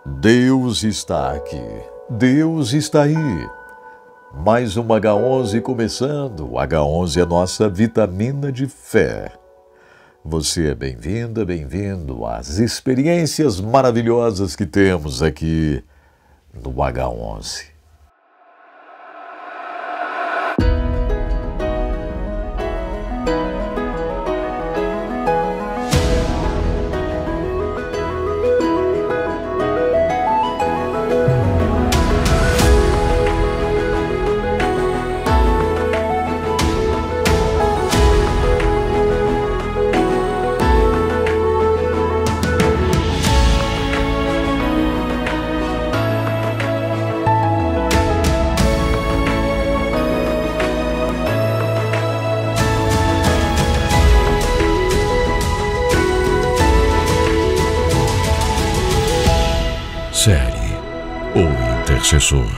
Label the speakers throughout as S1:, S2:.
S1: Deus está aqui. Deus está aí. Mais um H11 começando. O H11 é nossa vitamina de fé. Você é bem-vinda, bem-vindo às experiências maravilhosas que temos aqui no H11.
S2: Série O Intercessor.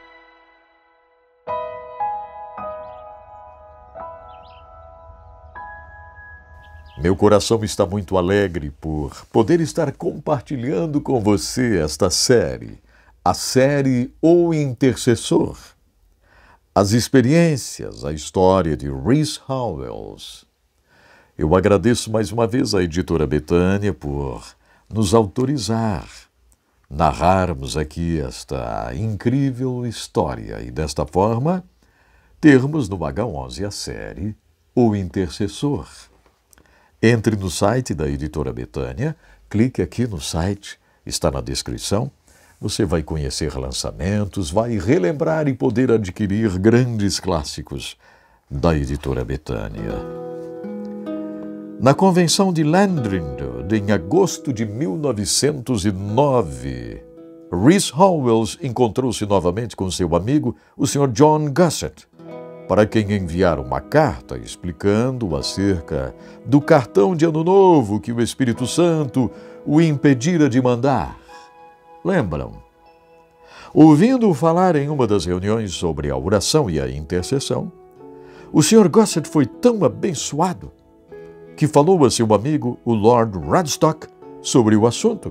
S1: Meu coração está muito alegre por poder estar compartilhando com você esta série, a série O Intercessor. As experiências, a história de Rees Howells. Eu agradeço mais uma vez à editora Betânia por nos autorizar narrarmos aqui esta incrível história e, desta forma, termos no H11 a série O Intercessor. Entre no site da editora Betânia, clique aqui no site, está na descrição. Você vai conhecer lançamentos, vai relembrar e poder adquirir grandes clássicos da editora Betânia. Na convenção de Landrind, em agosto de 1909, Rees Howells encontrou-se novamente com seu amigo, o Sr. John Gossett, para quem enviara uma carta explicando acerca do cartão de Ano Novo que o Espírito Santo o impedira de mandar. Lembram? Ouvindo falar em uma das reuniões sobre a oração e a intercessão, o Sr. Gossett foi tão abençoado que falou a seu amigo, o Lord Radstock, sobre o assunto.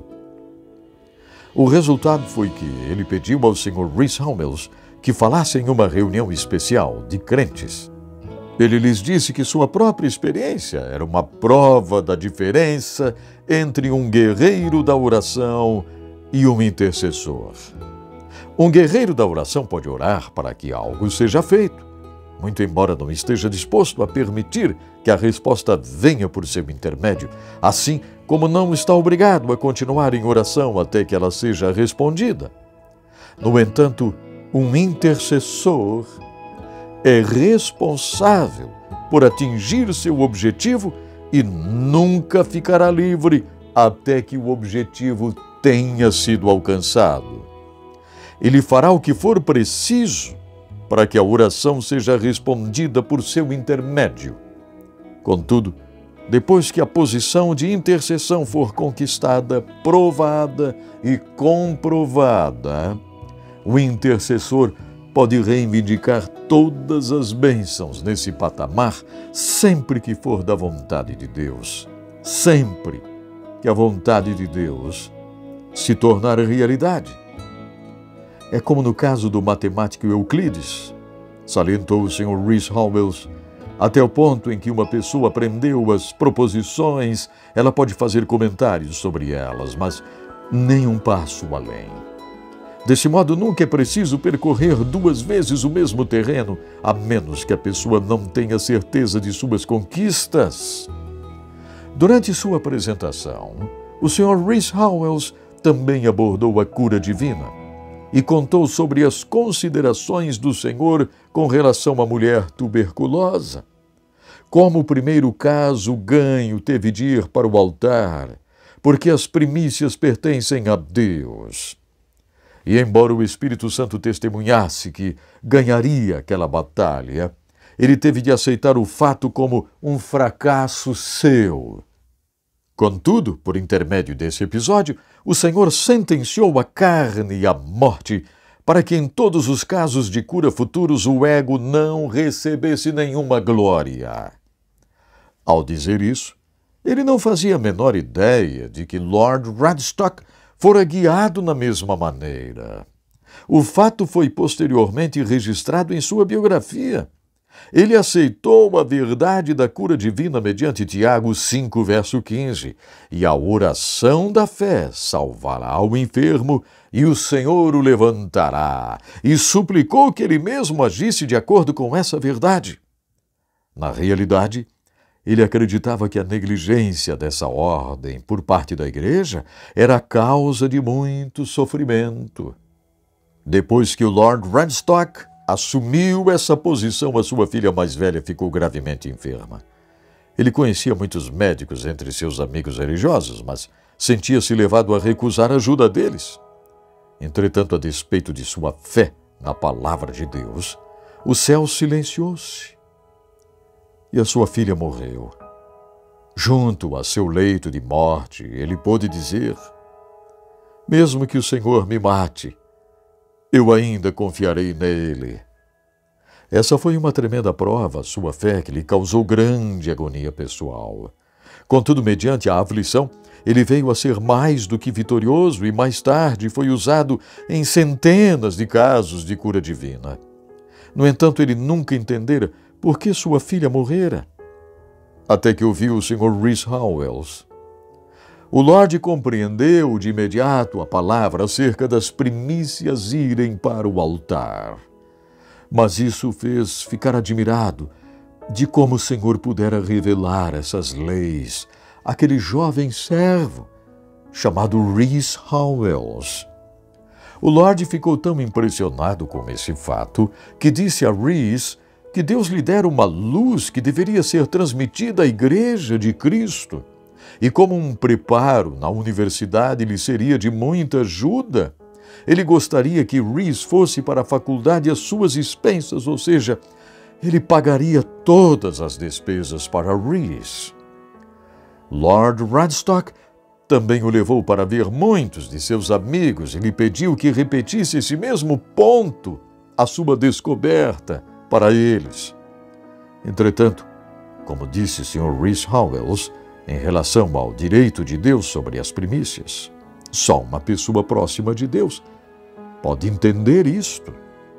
S1: O resultado foi que ele pediu ao Sr. Rees Howells que falasse em uma reunião especial de crentes. Ele lhes disse que sua própria experiência era uma prova da diferença entre um guerreiro da oração e um intercessor. Um guerreiro da oração pode orar para que algo seja feito, muito embora não esteja disposto a permitir que a resposta venha por seu intermédio, assim como não está obrigado a continuar em oração até que ela seja respondida. No entanto, um intercessor é responsável por atingir seu objetivo e nunca ficará livre até que o objetivo tenha sido alcançado. Ele fará o que for preciso para que a oração seja respondida por seu intermédio. Contudo, depois que a posição de intercessão for conquistada, provada e comprovada, o intercessor pode reivindicar todas as bênçãos nesse patamar sempre que for da vontade de Deus. Sempre que a vontade de Deus se tornar realidade. É como no caso do matemático Euclides, salientou o Sr. Rees Howells, até o ponto em que uma pessoa aprendeu as proposições, ela pode fazer comentários sobre elas, mas nem um passo além. Desse modo, nunca é preciso percorrer 2 vezes o mesmo terreno, a menos que a pessoa não tenha certeza de suas conquistas. Durante sua apresentação, o Sr. Rees Howells também abordou a cura divina e contou sobre as considerações do Senhor com relação à mulher tuberculosa. Como o primeiro caso, o ganho teve de ir para o altar, porque as primícias pertencem a Deus. E embora o Espírito Santo testemunhasse que ganharia aquela batalha, ele teve de aceitar o fato como um fracasso seu. Contudo, por intermédio desse episódio, o Senhor sentenciou a carne e a morte para que em todos os casos de cura futuros o ego não recebesse nenhuma glória. Ao dizer isso, ele não fazia a menor ideia de que Lord Radstock fora guiado na mesma maneira. O fato foi posteriormente registrado em sua biografia. Ele aceitou a verdade da cura divina mediante Tiago 5, verso 15, e a oração da fé salvará o enfermo e o Senhor o levantará, e suplicou que ele mesmo agisse de acordo com essa verdade. Na realidade, ele acreditava que a negligência dessa ordem por parte da igreja era a causa de muito sofrimento. Depois que o Lord Radstock assumiu essa posição, a sua filha mais velha ficou gravemente enferma. Ele conhecia muitos médicos entre seus amigos religiosos, mas sentia-se levado a recusar a ajuda deles. Entretanto, a despeito de sua fé na palavra de Deus, o céu silenciou-se e a sua filha morreu. Junto a seu leito de morte, ele pôde dizer: mesmo que o Senhor me mate, eu ainda confiarei nele. Essa foi uma tremenda prova à sua fé que lhe causou grande agonia pessoal. Contudo, mediante a aflição, ele veio a ser mais do que vitorioso e mais tarde foi usado em centenas de casos de cura divina. No entanto, ele nunca entendera por que sua filha morrera, até que ouviu o Sr. Rees Howells. O Lorde compreendeu de imediato a palavra acerca das primícias irem para o altar. Mas isso o fez ficar admirado de como o Senhor pudera revelar essas leis àquele jovem servo chamado Rees Howells. O Lorde ficou tão impressionado com esse fato que disse a Rees que Deus lhe dera uma luz que deveria ser transmitida à Igreja de Cristo. E como um preparo na universidade lhe seria de muita ajuda, ele gostaria que Rees fosse para a faculdade às suas expensas, ou seja, ele pagaria todas as despesas para Rees. Lord Radstock também o levou para ver muitos de seus amigos e lhe pediu que repetisse esse mesmo ponto, a sua descoberta, para eles. Entretanto, como disse o Sr. Rees Howells, em relação ao direito de Deus sobre as primícias, só uma pessoa próxima de Deus pode entender isto.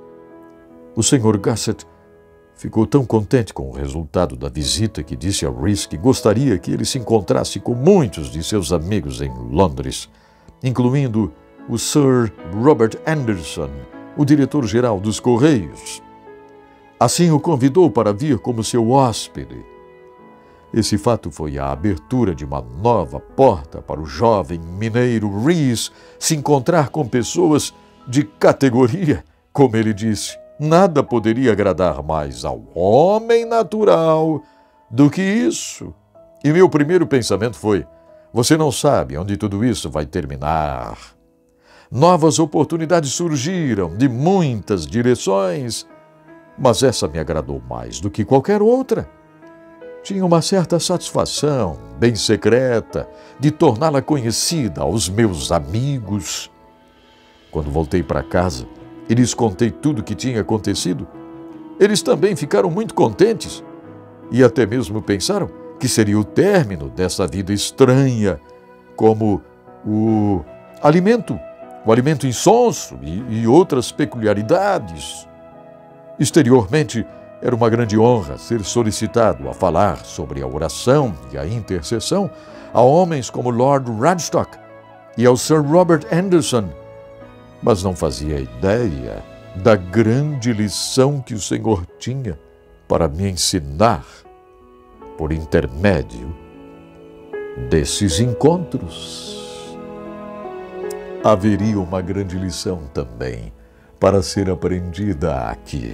S1: O Sr. Gassett ficou tão contente com o resultado da visita que disse a Rees que gostaria que ele se encontrasse com muitos de seus amigos em Londres, incluindo o Sir Robert Anderson, o diretor-geral dos Correios. Assim o convidou para vir como seu hóspede. Esse fato foi a abertura de uma nova porta para o jovem mineiro Rees se encontrar com pessoas de categoria. Como ele disse, nada poderia agradar mais ao homem natural do que isso. E meu primeiro pensamento foi: você não sabe onde tudo isso vai terminar. Novas oportunidades surgiram de muitas direções, mas essa me agradou mais do que qualquer outra. Tinha uma certa satisfação, bem secreta, de torná-la conhecida aos meus amigos. Quando voltei para casa e lhes contei tudo o que tinha acontecido, eles também ficaram muito contentes e até mesmo pensaram que seria o término dessa vida estranha, como o alimento insonso e outras peculiaridades. Exteriormente, era uma grande honra ser solicitado a falar sobre a oração e a intercessão a homens como Lord Radstock e ao Sir Robert Anderson, mas não fazia ideia da grande lição que o Senhor tinha para me ensinar por intermédio desses encontros. Haveria uma grande lição também para ser aprendida aqui.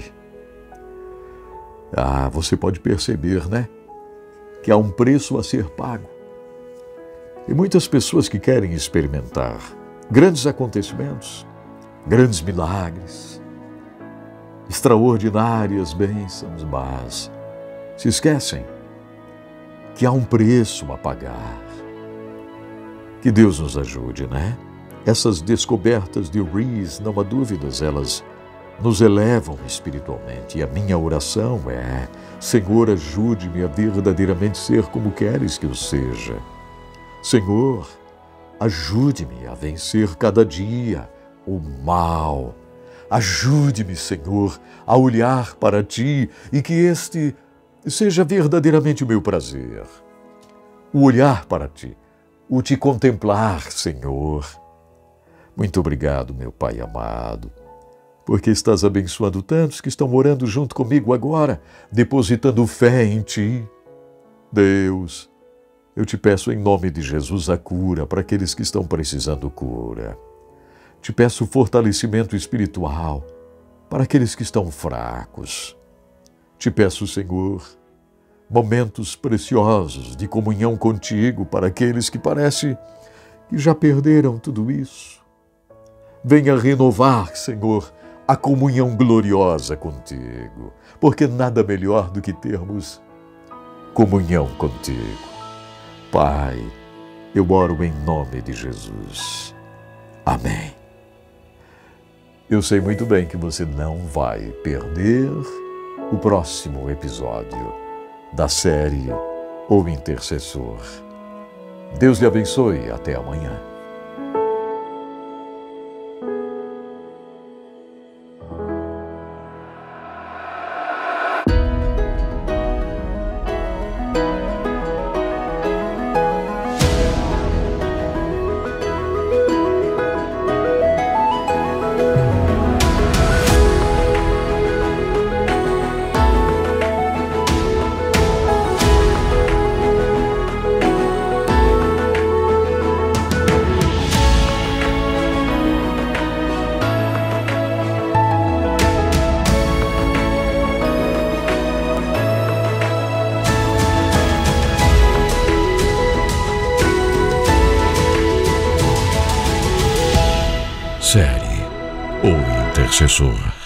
S1: Você pode perceber, né? Que há um preço a ser pago. E muitas pessoas que querem experimentar grandes acontecimentos, grandes milagres, extraordinárias bênçãos, mas se esquecem que há um preço a pagar. Que Deus nos ajude, né? Essas descobertas de Rees, não há dúvidas, elas nos elevam espiritualmente. E a minha oração é: Senhor, ajude-me a verdadeiramente ser como queres que eu seja. Senhor, Ajude-me a vencer cada dia o mal. Ajude-me, Senhor, a olhar para Ti e que este seja verdadeiramente o meu prazer. O olhar para Ti, o Te contemplar, Senhor. Muito obrigado, meu Pai amado, porque estás abençoando tantos que estão orando junto comigo agora, depositando fé em Ti. Deus, eu Te peço em nome de Jesus a cura para aqueles que estão precisando cura. Te peço fortalecimento espiritual para aqueles que estão fracos. Te peço, Senhor, momentos preciosos de comunhão contigo para aqueles que parece que já perderam tudo isso. Venha renovar, Senhor, a comunhão gloriosa contigo, porque nada melhor do que termos comunhão contigo. Pai, eu oro em nome de Jesus. Amém. Eu sei muito bem que você não vai perder o próximo episódio da série O Intercessor. Deus lhe abençoe. Até amanhã.
S2: Série O Intercessor.